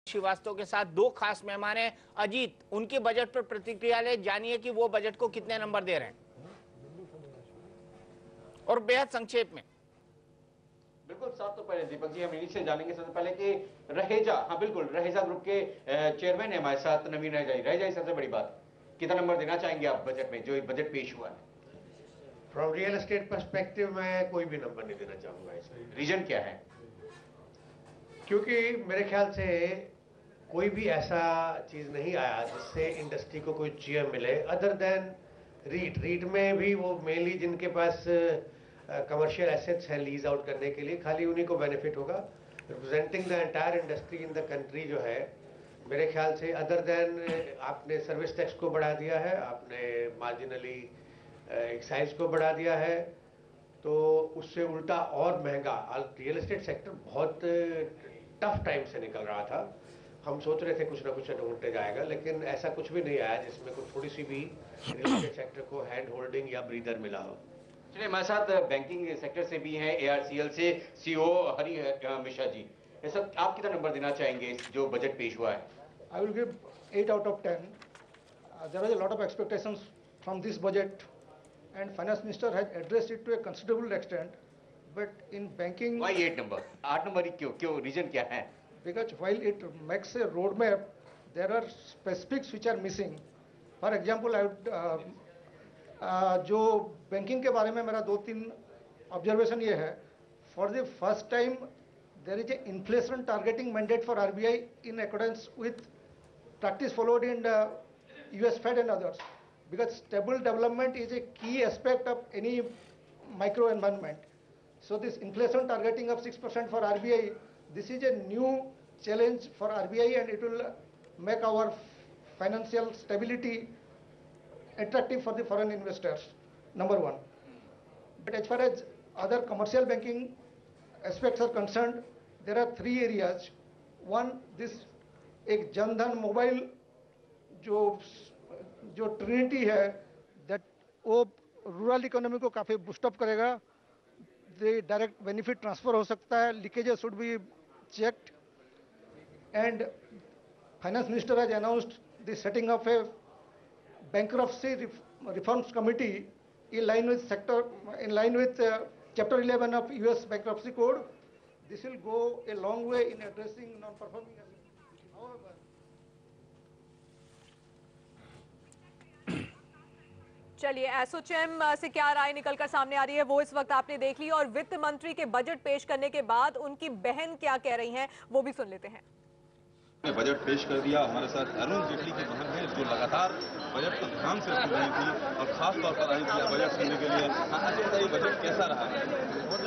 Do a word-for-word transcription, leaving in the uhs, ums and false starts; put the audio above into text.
श्रीवास्तव के साथ दो खास मेहमान हैं। अजीत, उनके बजट पर प्रतिक्रिया ले, जानिए कि वो बजट को कितने नंबर दे रहे हैं और बेहद संक्षेप में। बिल्कुल साफ तो पहले दीपक जी हम इन्हीं से जानेंगे सबसे पहले कि रहेजा, हाँ बिल्कुल रहेजा ग्रुप के चेयरमैन है हमारे साथ नवीन रहेजाई। रहेजाई, सबसे बड़ी बात, कितना नंबर देना चाहेंगे आप बजट में, जो बजट पेश हुआ है? फ्रॉम रियल एस्टेट पर्सपेक्टिव मैं कोई भी नंबर नहीं देना चाहूंगा इसमें। रीजन क्या है? क्योंकि मेरे ख्याल से कोई भी ऐसा चीज नहीं आया जिससे इंडस्ट्री को कोई चीयर मिले अदर देन रीट। रीट में भी वो मेनली जिनके पास कमर्शियल एसेट्स हैं लीज आउट करने के लिए, खाली उन्हीं को बेनिफिट होगा। Representing the entire industry in the country जो है, मेरे ख्याल से अदर देन आपने सर्विस टैक्स को बढ़ा दिया है, आपने मार्जिनली एक्साइज को बढ़ा दिया है, तो उससे उल्टा और महंगा रियल एस्टेट सेक्टर बहुत टफ टाइम से निकल रहा था। हम सोच रहे थे कुछ ना कुछ ढूंढते जाएगा, लेकिन ऐसा कुछ भी नहीं आया जिसमें कुछ थोड़ी सी भी रियल एस्टेट सेक्टर को हैंड होल्डिंग या ब्रीदर मिला हो। चलिए, हमारे साथ बैंकिंग सेक्टर से भी हैं एआरसीएल से सीईओ हरि मिश्रा जी। ये सब आप कितना नंबर देना चाहेंगे जो बजट पेश हुआ है? I will give eight out of ten. Uh, there was a lot of expectations from this budget, and finance minister has addressed it to a considerable extent. But in banking, why eight number? आठ number ही क्यों? क्यों? Reason क्या है? Because while it makes a roadmap, there are specifics which are missing. For example, I would uh, uh, जो banking के बारे में मेरा दो तीन ऑब्जर्वेशन ये है, for the first time there is a inflation targeting mandate for R B I in accordance with practice followed in the U S Fed and others, because stable development is a key aspect of any micro environment. So this inflation targeting of six percent for R B I, this is a new challenge for R B I, and it will make our financial stability attractive for the foreign investors, number one. But as far as other commercial banking aspects are concerned, there are three areas. One, this एक Jan Dhan mobile जो जो Trinity है, that वो rural economy को काफ़ी boost up करेगा। The direct benefit transfer हो सकता है, leakages should be checked, and finance minister has announced the setting of a bankruptcy reforms committee in line with sector in line with uh, chapter eleven of U S bankruptcy code. This will go a long way in addressing non-performing assets. However, चलिए, एसोचैम से क्या राय निकलकर सामने आ रही है वो इस वक्त आपने देख ली, और वित्त मंत्री के बजट पेश करने के बाद उनकी बहन क्या कह रही हैं वो भी सुन लेते हैं। बजट पेश कर दिया। हमारे साथ अरुण जेटली की बहन है जो लगातार बजट को ध्यान से सुन रही थी और खास तौर पर आई थी बजट सुनने के लिए। आज बताइए, बजट कैसा रहा है?